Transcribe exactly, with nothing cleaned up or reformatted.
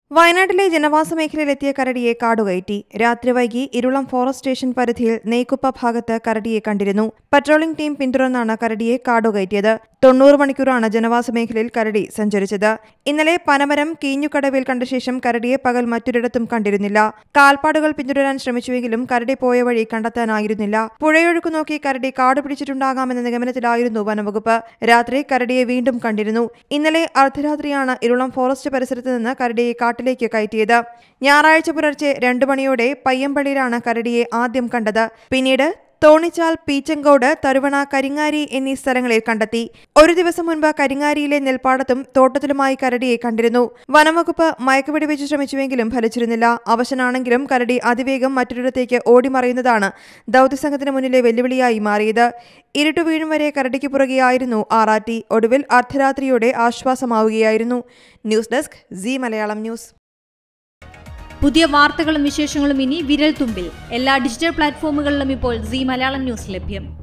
വയനാട്ടിലെ ജനവാസ മേഖലയിലെത്തിയ കരടിയെ കാടുകയറ്റി. രാത്രി വൈകി ഇരുളം ഫോറസ്റ്റ് സ്റ്റേഷൻ പരിധിയിൽ നെയ്ക്കുപ്പ ഭാഗത്ത് കരടിയെ കണ്ടിരുന്നു. പട്രോളിംഗ് ടീം പിന്തുടർന്നാണ് കരടിയെ കാടുകയറ്റിയത്. തൊണ്ണൂറ് മണിക്കൂറാണ് ജനവാസ മേഖലയിൽ കരടി സഞ്ചരിച്ചത്. ഇന്നലെ പനമരം കീഞ്ഞുകടവിൽ കണ്ട ശേഷം കരടിയെ പകൽ മറ്റൊരിടത്തും കണ്ടിരുന്നില്ല. കാൽപ്പാടുകൾ പിന്തുടരാൻ ശ്രമിച്ചുവെങ്കിലും കരടി പോയ വഴി കണ്ടെത്താനായിരുന്നില്ല. പുഴയൊഴുക്കു നോക്കി കരടി കാട് പിടിച്ചിട്ടുണ്ടാകാമെന്ന നിഗമനത്തിലായിരുന്നു വനംവകുപ്പ്. രാത്രി കരടിയെ വീണ്ടും കണ്ടിരുന്നു. ഇന്നലെ അർദ്ധരാത്രിയാണ് ഇരുളം ഫോറസ്റ്റ് പരിസരത്ത് നിന്ന് കരടിയെ ിലേക്ക് കയറ്റിയത്. ഞായറാഴ്ച പുലർച്ചെ രണ്ടു മണിയോടെ പയ്യമ്പള്ളിയിലാണ് കരടിയെ ആദ്യം കണ്ടത്. പിന്നീട് തോണിച്ചാൽ, പീച്ചങ്കോട്, തരുവണ, കരിങ്ങാരി എന്നീ സ്ഥലങ്ങളിൽ കണ്ടെത്തി. ഒരു ദിവസം മുൻപ് കരിങ്ങാരിയിലെ നെൽപ്പാടത്തും തോട്ടത്തിലുമായി കരടിയെ കണ്ടിരുന്നു. വനംവകുപ്പ് മയക്കുവെടിവെച്ച് ശ്രമിച്ചുവെങ്കിലും ഫലിച്ചിരുന്നില്ല. അവശനാണെങ്കിലും കരടി അതിവേഗം മറ്റൊരിടത്തേക്ക് ഓടിമറയുന്നതാണ് ദൌത്യസംഘത്തിന് മുന്നിലെ വെല്ലുവിളിയായി മാറിയത്. ഇരുട്ടു വീഴും വരെ കരടിക്ക് പുറകെയായിരുന്നു ആറാട്ടി. ഒടുവിൽ അർദ്ധരാത്രിയോടെ ആശ്വാസമാവുകയായിരുന്നു. News desk, C Malayalam news. പുതിയ വാർത്തകളും വിശേഷങ്ങളും ഇനി വിരൽ തുമ്പിൽ. എല്ലാ ഡിജിറ്റൽ പ്ലാറ്റ്ഫോമുകളിലും ഇപ്പോൾ സി മലയാളം ന്യൂസ് ലഭ്യം.